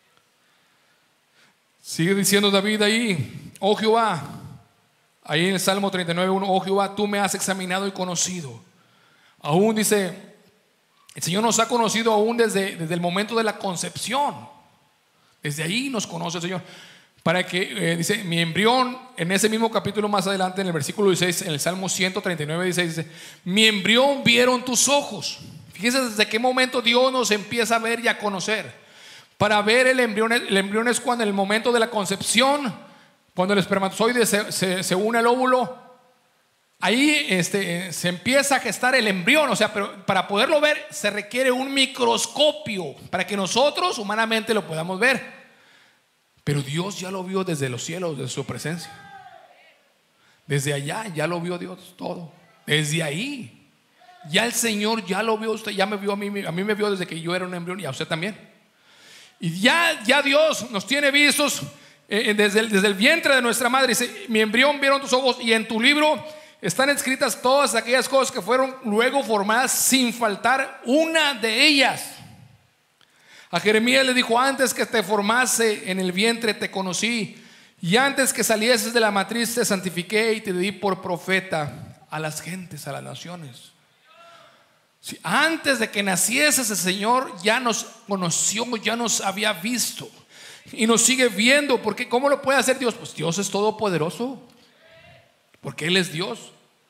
Sigue diciendo David ahí, oh Jehová, ahí en el Salmo 39:1, oh Jehová, tú me has examinado y conocido. Aún dice, el Señor nos ha conocido aún desde el momento de la concepción. Desde ahí nos conoce el Señor. Para que, dice, mi embrión, en ese mismo capítulo más adelante, en el versículo 16, en el Salmo 139:16, dice, mi embrión vieron tus ojos. Fíjense desde qué momento Dios nos empieza a ver y a conocer. Para ver el embrión es cuando en el momento de la concepción, cuando el espermatozoide se une al óvulo, ahí se empieza a gestar el embrión. O sea, pero para poderlo ver se requiere un microscopio para que nosotros humanamente lo podamos ver. Pero Dios ya lo vio desde los cielos, desde su presencia. Desde allá ya lo vio Dios todo. Desde ahí ya el Señor ya lo vio. Usted ya me vio a mí me vio desde que yo era un embrión, y a usted también. Y ya Dios nos tiene vistos desde el vientre de nuestra madre. Dice, mi embrión vieron tus ojos, y en tu libro están escritas todas aquellas cosas que fueron luego formadas, sin faltar una de ellas. A Jeremías le dijo, antes que te formase en el vientre te conocí, y antes que salieses de la matriz te santifiqué y te di por profeta a las gentes, a las naciones. Si antes de que nacieses, el Señor ya nos conoció, ya nos había visto y nos sigue viendo. Porque ¿cómo lo puede hacer Dios? Pues Dios es todopoderoso, porque Él es Dios.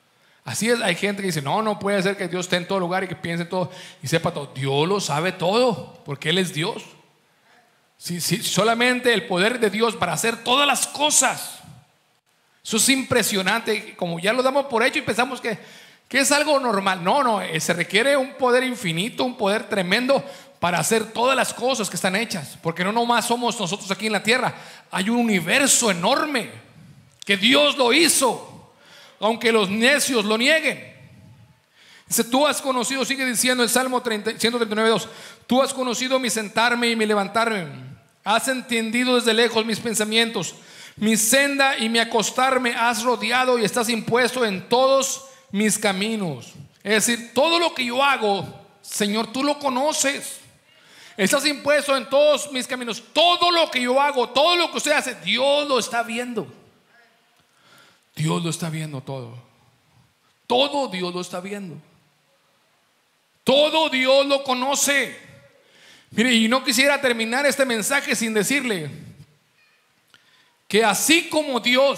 Así es, hay gente que dice, no, no puede ser que Dios esté en todo lugar y que piense todo y sepa todo. Dios lo sabe todo, porque Él es Dios. Si solamente el poder de Dios para hacer todas las cosas. Eso es impresionante, como ya lo damos por hecho y pensamos que es algo normal. No, se requiere un poder infinito, un poder tremendo para hacer todas las cosas que están hechas. Porque no nomás somos nosotros aquí en la tierra, hay un universo enorme que Dios lo hizo, aunque los necios lo nieguen. Dice, tú has conocido, sigue diciendo el Salmo 139:2, tú has conocido mi sentarme y mi levantarme, has entendido desde lejos mis pensamientos, mi senda y mi acostarme has rodeado y estás impuesto en todos mis caminos. Es decir, todo lo que yo hago, Señor, tú lo conoces. Estás impuesto en todos mis caminos. Todo lo que yo hago, todo lo que usted hace, Dios lo está viendo. Dios lo está viendo todo. Todo Dios lo está viendo. Todo Dios lo conoce. Mire, y no quisiera terminar este mensaje sin decirle que así como Dios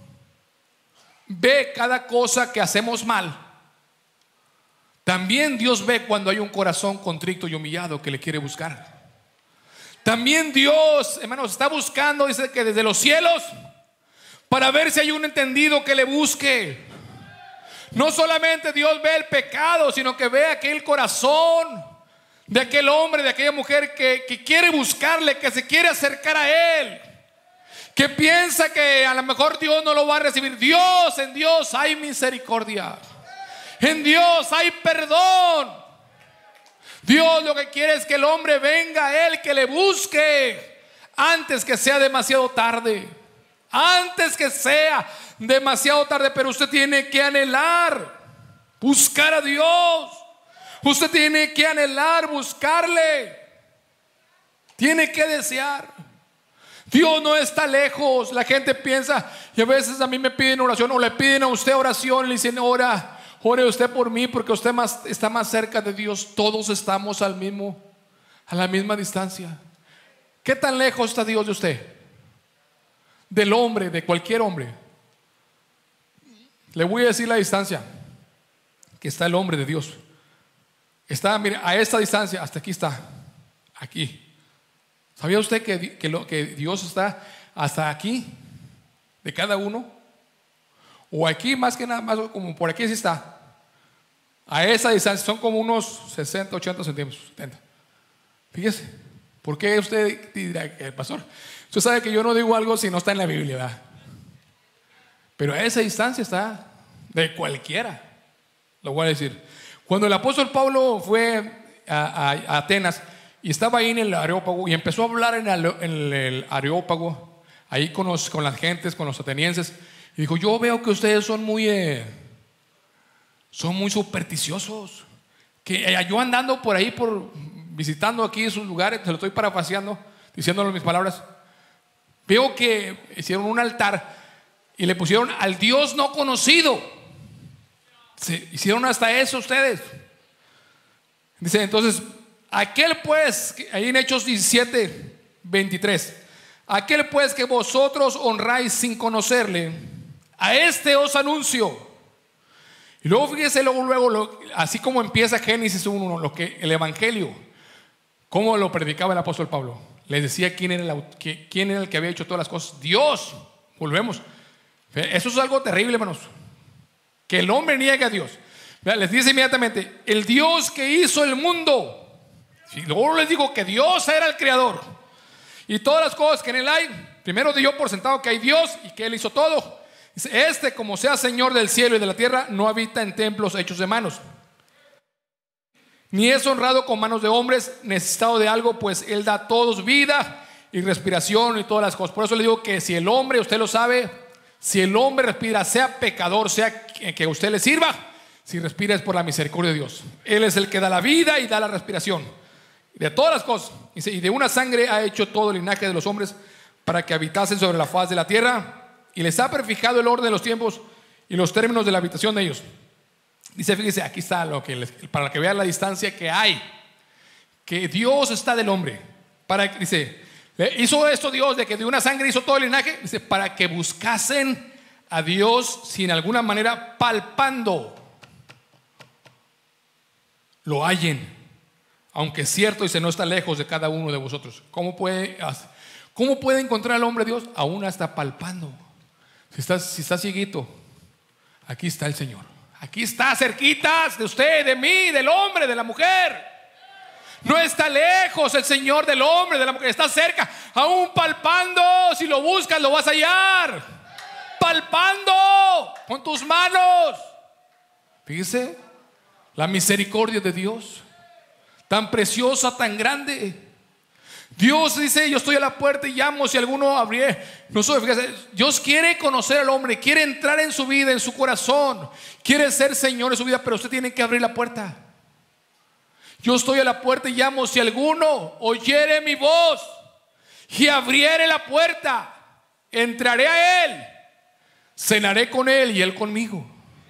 ve cada cosa que hacemos mal, también Dios ve cuando hay un corazón contrito y humillado que le quiere buscar. También Dios, hermanos, está buscando, dice que desde los cielos, para ver si hay un entendido que le busque. No solamente Dios ve el pecado, sino que ve aquel corazón de aquel hombre, de aquella mujer que quiere buscarle, que se quiere acercar a Él, que piensa que a lo mejor Dios no lo va a recibir. En Dios hay misericordia, en Dios hay perdón. Dios lo que quiere es que el hombre venga a Él, que le busque antes que sea demasiado tarde. Antes que sea demasiado tarde. Pero usted tiene que anhelar buscar a Dios. Usted tiene que anhelar buscarle. Tiene que desear. Dios no está lejos. La gente piensa, y a veces a mí me piden oración, o le piden a usted oración, le dicen, ore usted por mí, porque usted está más cerca de Dios. Todos estamos a la misma distancia. ¿Qué tan lejos está Dios de usted? Del hombre, de cualquier hombre. Le voy a decir la distancia que está el hombre de Dios. Está, mire, a esta distancia, hasta aquí está. Aquí. ¿Sabía usted que Dios está hasta aquí de cada uno? O aquí más que nada, más como por aquí sí está. A esa distancia son como unos 60, 80 centímetros, 70. Fíjese, ¿por qué usted dirá, pastor? Usted sabe que yo no digo algo si no está en la Biblia, ¿verdad? Pero a esa distancia está de cualquiera. Lo voy a decir. Cuando el apóstol Pablo fue a Atenas y estaba ahí en el Areópago y empezó a hablar en el Areópago, ahí con las gentes, con los atenienses, y dijo, yo veo que ustedes son muy supersticiosos. Que yo andando por ahí, visitando aquí esos lugares, se lo estoy parafraseando, diciéndole mis palabras, veo que hicieron un altar y le pusieron al Dios no conocido. Hicieron hasta eso ustedes. Dice entonces, aquel pues, ahí en Hechos 17:23, aquel pues que vosotros honráis sin conocerle, a este os anuncio. Y luego fíjese, luego así como empieza Génesis 1:1, el evangelio, cómo lo predicaba el apóstol Pablo. Les decía quién era el que había hecho todas las cosas. Dios. Volvemos. Eso es algo terrible, hermanos, que el hombre niegue a Dios. Les dice inmediatamente, el Dios que hizo el mundo. Y luego les digo que Dios era el creador y todas las cosas que en él hay. Primero dio por sentado que hay Dios y que Él hizo todo. Dice, como sea Señor del cielo y de la tierra, no habita en templos hechos de manos, ni es honrado con manos de hombres, necesitado de algo, pues Él da a todos vida y respiración y todas las cosas. Por eso le digo que si el hombre, usted lo sabe, si el hombre respira, sea pecador, sea que usted le sirva, si respira es por la misericordia de Dios. Él es el que da la vida y da la respiración de todas las cosas. Y de una sangre ha hecho todo el linaje de los hombres para que habitasen sobre la faz de la tierra, y les ha prefijado el orden de los tiempos y los términos de la habitación de ellos. Dice, fíjese, aquí está para que vean la distancia que hay, que Dios está del hombre. Dice, hizo esto Dios, de que de una sangre hizo todo el linaje, dice, para que buscasen a Dios si en alguna manera palpando lo hallen, aunque es cierto y se no está lejos de cada uno de vosotros. ¿Cómo puede encontrar al hombre Dios? Aún hasta palpando. Si está cieguito, aquí está el Señor. Aquí está, cerquitas de usted, de mí, del hombre, de la mujer. No está lejos el Señor del hombre, de la mujer. Está cerca, aún palpando. Si lo buscas, lo vas a hallar. Palpando con tus manos. Fíjese la misericordia de Dios, tan preciosa, tan grande. Dios dice: yo estoy a la puerta y llamo, si alguno abriere. Fíjese, Dios quiere conocer al hombre, quiere entrar en su vida, en su corazón, quiere ser Señor de su vida, pero usted tiene que abrir la puerta. Yo estoy a la puerta y llamo, si alguno oyere mi voz y abriere la puerta, entraré a él, cenaré con él y él conmigo.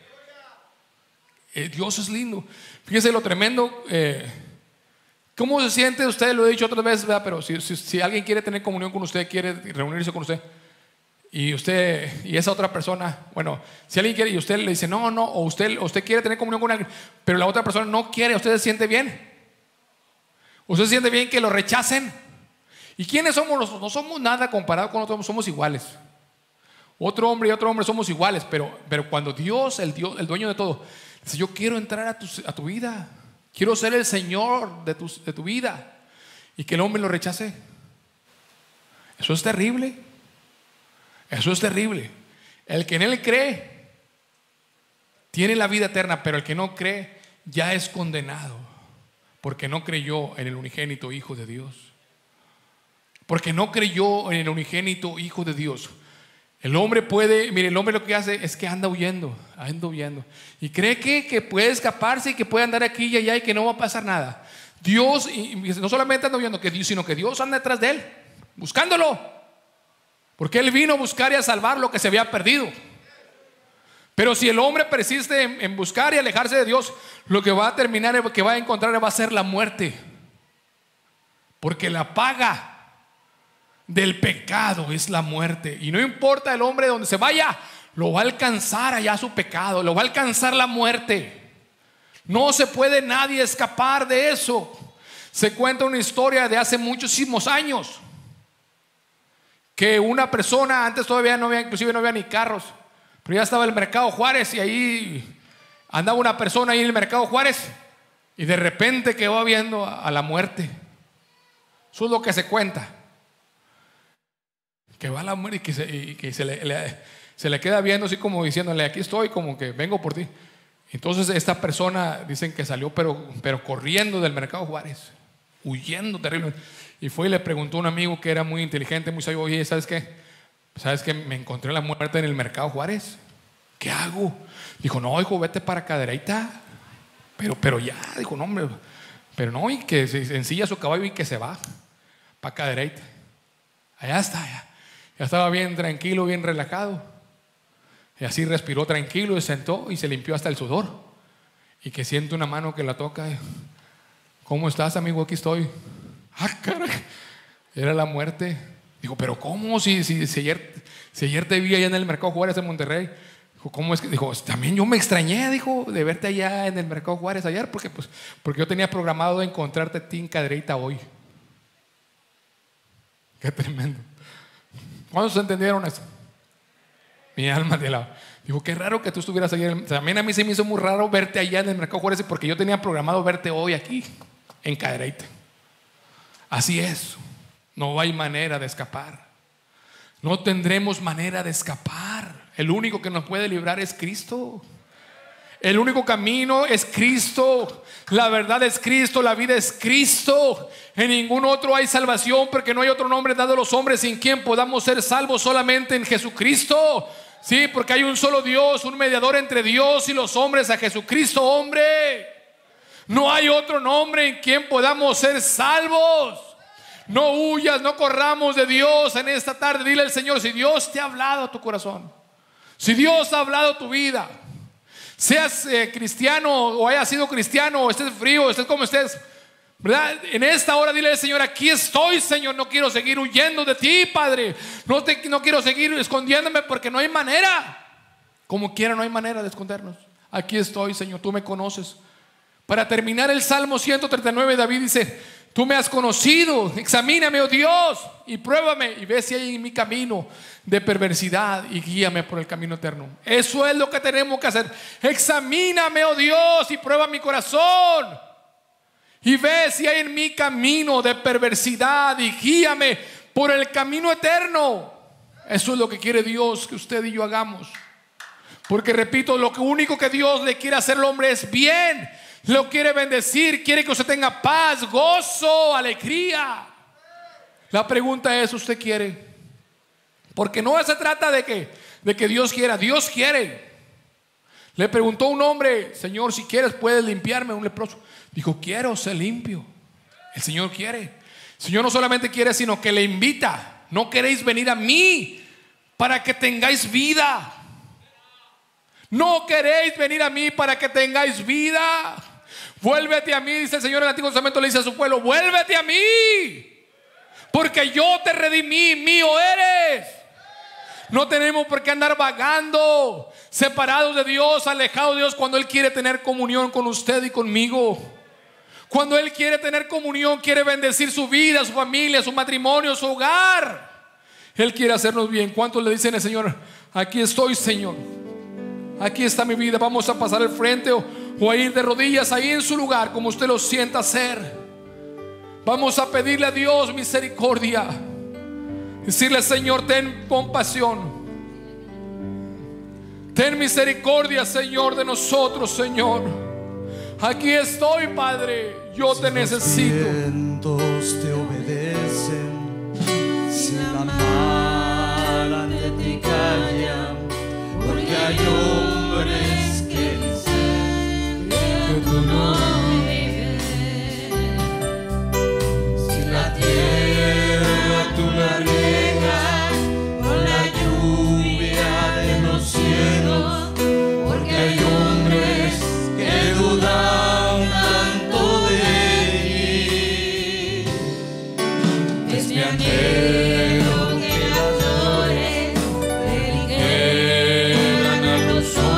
Dios es lindo. Fíjese lo tremendo. ¿Cómo se siente usted? Lo he dicho otras veces, ¿verdad? Pero si alguien quiere tener comunión con usted, quiere reunirse con usted, y esa otra persona, bueno, si alguien quiere y usted le dice no, o usted quiere tener comunión con alguien, pero la otra persona no quiere, ¿usted se siente bien? ¿Usted se siente bien que lo rechacen? ¿Y quiénes somos nosotros? No somos nada comparado con otros, somos iguales. Otro hombre y otro hombre somos iguales, pero cuando Dios, el dueño de todo, dice: yo quiero entrar a tu vida, quiero ser el Señor de tu vida, y que el hombre lo rechace, eso es terrible. Eso es terrible. El que en él cree tiene la vida eterna, pero el que no cree ya es condenado, porque no creyó en el unigénito Hijo de Dios. Porque no creyó en el unigénito Hijo de Dios. El hombre el hombre lo que hace es que anda huyendo, y cree que puede escaparse y que puede andar aquí y allá y que no va a pasar nada. Dios, y no solamente anda huyendo, sino que Dios anda detrás de él, buscándolo. Porque él vino a buscar y a salvar lo que se había perdido. Pero si el hombre persiste en buscar y alejarse de Dios, lo que va a terminar, lo que va a encontrar va a ser la muerte. Porque la paga del pecado es la muerte. Y no importa el hombre donde se vaya, lo va a alcanzar allá su pecado, lo va a alcanzar la muerte. No se puede nadie escapar de eso. Se cuenta una historia de hace muchísimos años, que una persona, antes todavía inclusive no había ni carros, pero ya estaba el Mercado Juárez, y ahí andaba una persona ahí en el Mercado Juárez, y de repente quedó viendo a la muerte. Eso es lo que se cuenta, que va a la muerte y que se le queda viendo así como diciéndole: aquí estoy, como que vengo por ti. Entonces esta persona dicen que salió pero corriendo del Mercado Juárez, huyendo terriblemente. Y fue y le preguntó a un amigo que era muy inteligente, muy sabio: oye, ¿sabes qué? Me encontré la muerte en el Mercado Juárez. ¿Qué hago? Dijo: no, hijo, vete para Cadereyta. Pero ya, dijo: no, hombre. Pero no, y que se ensilla su caballo y que se va para Cadereyta. Allá está, ya estaba bien tranquilo, bien relajado. Y así respiró tranquilo y sentó y se limpió hasta el sudor. Y que siente una mano que la toca. ¿Cómo estás, amigo? Aquí estoy. Ah, caray, era la muerte. Dijo: pero ¿cómo? Si ayer te vi allá en el Mercado Juárez de Monterrey. Dijo: ¿cómo es que? Dijo: también yo me extrañé, dijo, de verte allá en el Mercado Juárez ayer, porque yo tenía programado encontrarte a ti en Cadereyta hoy. Qué tremendo. ¿Cuántos entendieron eso? Mi alma de la... Dijo: qué raro que tú estuvieras ayer. También a mí se me hizo muy raro verte allá en el Mercado Juárez, porque yo tenía programado verte hoy aquí en Cadereyta. Así es, no hay manera de escapar. No tendremos manera de escapar. El único que nos puede librar es Cristo. El único camino es Cristo. La verdad es Cristo, la vida es Cristo. En ningún otro hay salvación, porque no hay otro nombre dado a los hombres sin quien podamos ser salvos, solamente en Jesucristo. Sí, porque hay un solo Dios, un mediador entre Dios y los hombres, a Jesucristo hombre. No hay otro nombre en quien podamos ser salvos. No huyas, no corramos de Dios en esta tarde. Dile al Señor: si Dios te ha hablado a tu corazón, si Dios ha hablado a tu vida, seas cristiano o hayas sido cristiano, o estés frío, estés como estés, ¿verdad? En esta hora dile al Señor: aquí estoy, Señor, no quiero seguir huyendo de ti, Padre. No quiero seguir escondiéndome, porque no hay manera. Como quiera, no hay manera de escondernos. Aquí estoy, Señor, tú me conoces. Para terminar el Salmo 139, David dice: tú me has conocido, examíname, oh Dios, y pruébame y ve si hay en mi camino de perversidad y guíame por el camino eterno. Eso es lo que tenemos que hacer. Examíname, oh Dios, y prueba mi corazón y ve si hay en mi camino de perversidad y guíame por el camino eterno. Eso es lo que quiere Dios que usted y yo hagamos. Porque repito, lo único que Dios le quiere hacer al hombre es bien. Lo quiere bendecir, quiere que usted tenga paz, gozo, alegría. La pregunta es: ¿usted quiere? Porque no se trata de que Dios quiera. Dios quiere. Le preguntó un hombre: Señor, si quieres puedes limpiarme, un leproso. Dijo: quiero ser limpio. El Señor quiere. El Señor no solamente quiere, sino que le invita. No queréis venir a mí para que tengáis vida. No queréis venir a mí para que tengáis vida. Vuélvete a mí, dice el Señor en el Antiguo Testamento, le dice a su pueblo: vuélvete a mí, porque yo te redimí, mío eres. No tenemos por qué andar vagando, separados de Dios, alejados de Dios, cuando Él quiere tener comunión con usted y conmigo. Cuando Él quiere tener comunión, quiere bendecir su vida, su familia, su matrimonio, su hogar. Él quiere hacernos bien. ¿Cuántos le dicen al Señor: aquí estoy, Señor, aquí está mi vida? Vamos a pasar al frente o a ir de rodillas ahí en su lugar, como usted lo sienta hacer. Vamos a pedirle a Dios misericordia. Decirle: Señor, ten compasión. Ten misericordia, Señor, de nosotros, Señor. Aquí estoy, Padre, yo te necesito. Los vientos te obedecen, si la mar de ti callan, porque hay hombres que dicen que tú no vives. Si la tierra tú la riegas con la lluvia de los cielos, porque hay hombres que dudan tanto de ti. Es mi anhelo que las flores le dijeran a los hombres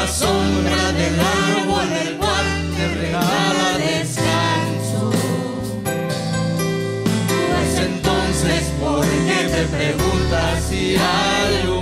sombra del árbol del cual te regala descanso. Pues entonces, ¿por qué te preguntas si hay